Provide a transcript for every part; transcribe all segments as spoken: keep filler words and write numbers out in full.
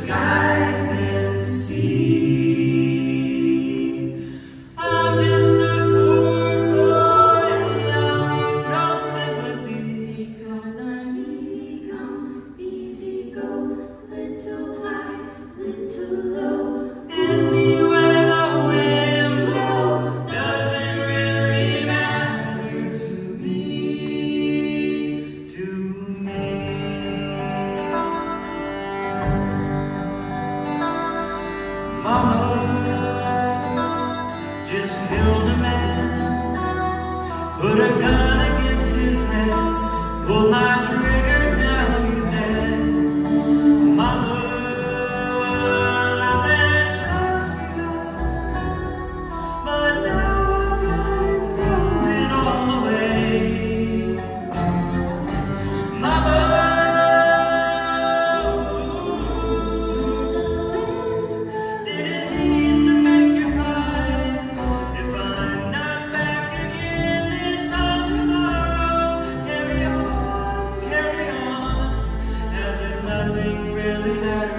skies and sea. I'm just a poor boy, I'll need no sympathy, because I'm easy come, easy go, little high, little low. Anywhere the wind blows doesn't really matter to me, to me. Mama just killed a man, put a gun against his head, pulled my trigger, now he's dead. Mama, life had just begun, but now I've got it thrown it all away. Mama, did it need to make you cry? If I'm not back again this time tomorrow, carry on, carry on, as if nothing really matters.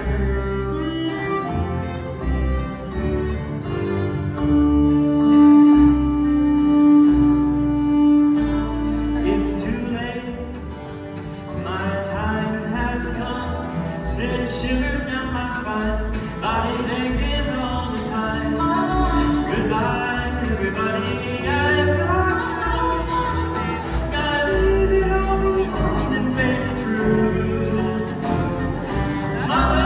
It's too late, my time has come, send shivers down my spine, body aching all the time. Goodbye, everybody, I've got to go. Gotta leave it all behind and face the truth. Mama,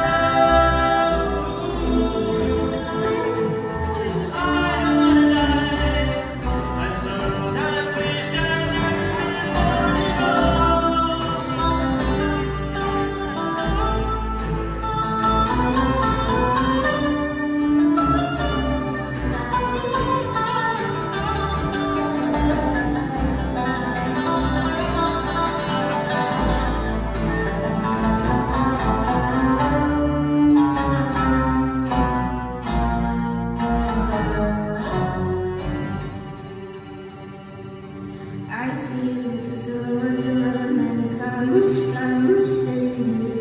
I don't wanna die. I sometimes wish I'd never been born at all. I see little silver, silver men, scaramouche, scaramouche, they